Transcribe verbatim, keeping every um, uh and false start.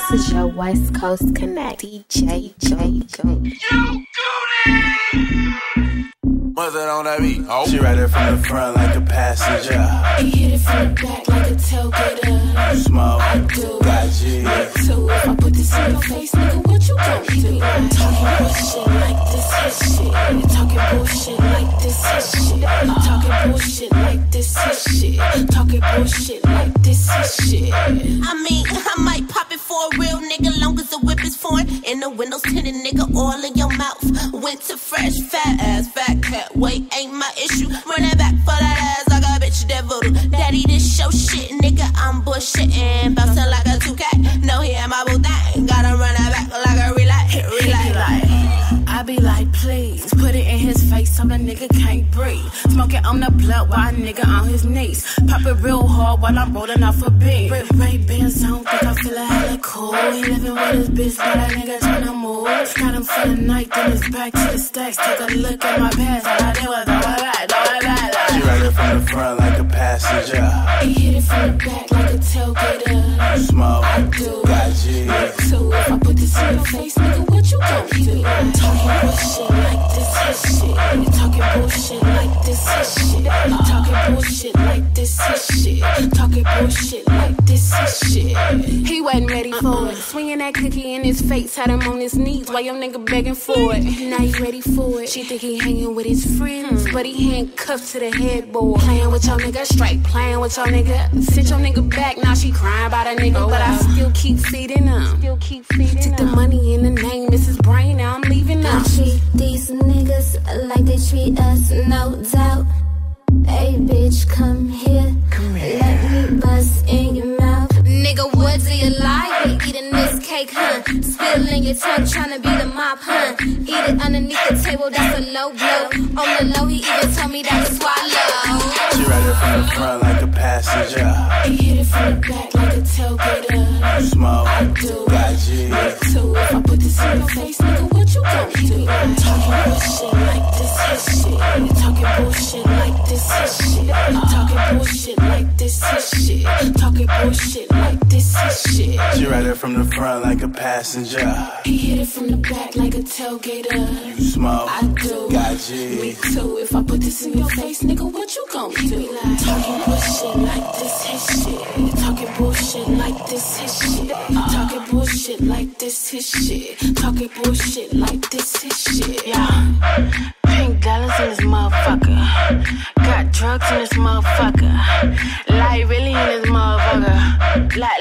This is your West Coast Connect, D J J Go. Mother on that beat. Oh. She ride it from the front like a passenger. He hit it from the back like a tailgater. Smoke, I do, got G. me too. If I put this in your face, nigga, what you gon' do? Talking bullshit like this his shit. You talking bullshit like this his shit. You talking bullshit like this his shit. Talking bullshit like this his shit. I mean, I might pop it for a real nigga, long as the whip is foreign. In the windows tinted, nigga, all in your mouth. Winter fresh, fat ass, fat cat. Weight ain't my issue. Run it back for that ass like a bitch that voodoo. Daddy, this show shit, nigga, I'm bullshitting. Bouncing like a two K. No, he ain't my boo thing. Gotta run it back like a relay, relay. Like, I be like, please, put it in his face so the nigga can't breathe. Smoking on the blunt while a nigga on his knees. Pop it real hard while I'm rolling off a beat. Ray Ray Bans on, think I feel a hella cool. He living with his bitch, but that nigga tryna move. Got him for the night, then it's back to the stacks. Take a look at my past, all I did was all I got, all I got. She ride it from the front like a passenger. He hit it from the back like a tailgater. Smoke, I do, got G. me too. If I put this in your face, nigga, what you gon' do? Talking bullshit like this his shit. You talking bullshit like this his shit. You talking bullshit like this his shit. Talking bullshit like this his shit. He wasn't ready for it. Swinging that cookie in his face, had him on his knees while your nigga begging for it. Now he ready for it. She think he hanging with his friends, but he handcuffed to the headboard. Playing with your nigga, straight playing with your nigga. Sent your nigga back, now she crying about a nigga, but I still keep feeding him. Still keep feeding Took the money in the name, Missus Brain, now I'm leaving them. I treat these niggas like they treat us, no doubt. Hey bitch, come here, come here. Let me bust in your mouth. Nigga, what do you like? Eating this cake, huh? Spilling your tongue, tryna be the mop, huh? Eat it underneath the table, that's a low blow. On the low, he even told me that to swallow. She ride it from the front like a passenger. He hit it from the back like a tailgater. Smoke, I do, got G. me too. If I put this in your face, nigga, what you gon' do? Talking bullshit like this his shit. You talking bullshit like this his shit. You talking bullshit like this his shit. Talking bullshit like this his shit. She ride it from the front like a passenger. He hit it from the back like a tailgater. You smoke, I do, got G. me too. If I put this in your face, nigga, what you gon' do? Talking bullshit like this his shit. You talking bullshit like this his shit. You talking bullshit like this his shit. Talking bullshit like this his shit. Yeah. Pink dollars in this motherfucker. Got drugs in this motherfucker. Like really in this motherfucker. Like